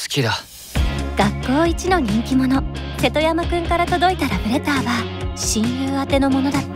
きだ。 学校一の人気者瀬戸山くんから届いたラブレターは親友宛てのものだった。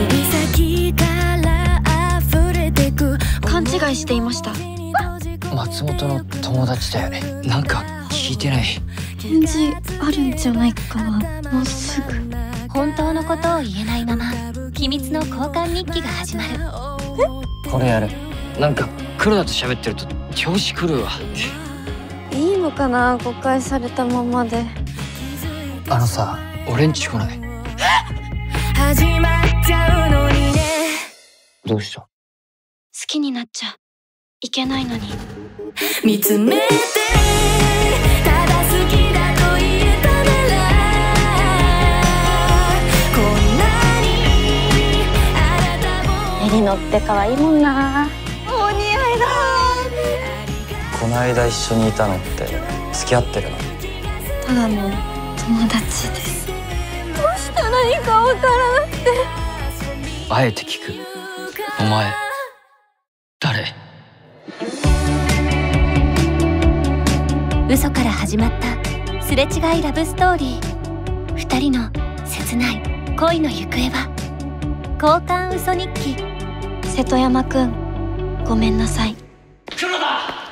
勘違いしていました。 松本の友達だよね。なんか聞いてない？ 返事あるんじゃないかな、もうすぐ。 本当のことを言えないまま秘密の交換日記が始まる。 これやる。なんか黒田と喋ってると調子狂うわ。 いいのかな、誤解されたままで。 あのさ、俺んち来ない？ 始まっちゃうのにね。 どうした？ 好きになっちゃいけないのに。見つめてただ好きだと言えたなら、こんなにあなたも。エリノって可愛いもんな。お似合いだ。 この間一緒にいたのって付き合ってるの？ ただの友達です。どうしたらいいかわからなくて。 あえて聞く。お前誰？ 嘘から始まったすれ違いラブストーリー。二人の切ない恋の行方は？交換嘘日記。 瀬戸山くん、ごめんなさい。 黒田！